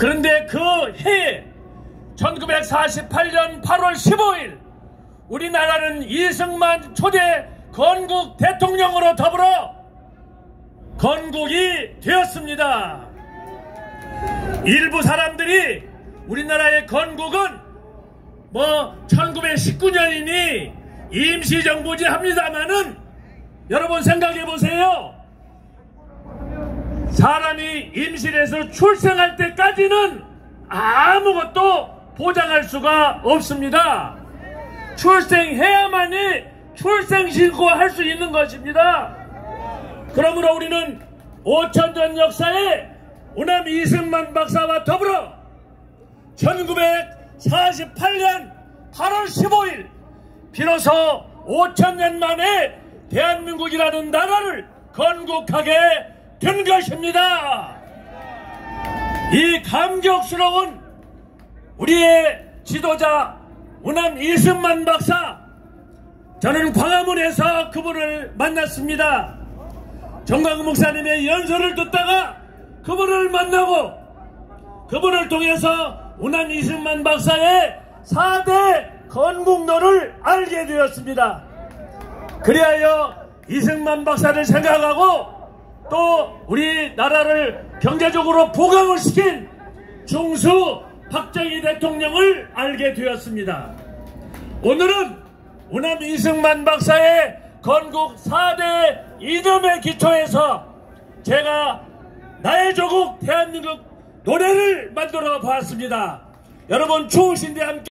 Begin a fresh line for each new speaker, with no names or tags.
그런데 그 해에 1948년 8월 15일 우리나라는 이승만 초대 건국 대통령으로 더불어 건국이 되었습니다. 일부 사람들이 우리나라의 건국은 1919년이니 임시정부지 합니다만은 여러분 생각해 보세요. 사람이 임실에서 출생할 때까지는 아무것도 보장할 수가 없습니다. 출생해야만이 출생신고할 수 있는 것입니다. 그러므로 우리는 5000년 역사에 오남 이승만 박사와 더불어 1948년 8월 15일 비로소 5000년 만에 대한민국이라는 나라를 건국하게 된 것입니다. 이 감격스러운 우리의 지도자 오남 이승만 박사, 저는 광화문에서 그분을 만났습니다. 정광훈 목사님의 연설을 듣다가 그분을 만나고 그분을 통해서 오남 이승만 박사의 4대 건국론을 알게 되었습니다. 그리하여 이승만 박사를 생각하고 또 우리나라를 경제적으로 부강을 시킨 중수 박정희 대통령을 알게 되었습니다. 오늘은 오남 이승만 박사의 건국 4대 이념의 기초에서 제가 나의 조국 대한민국 노래를 만들어 보았습니다. 여러분 추우신데 함께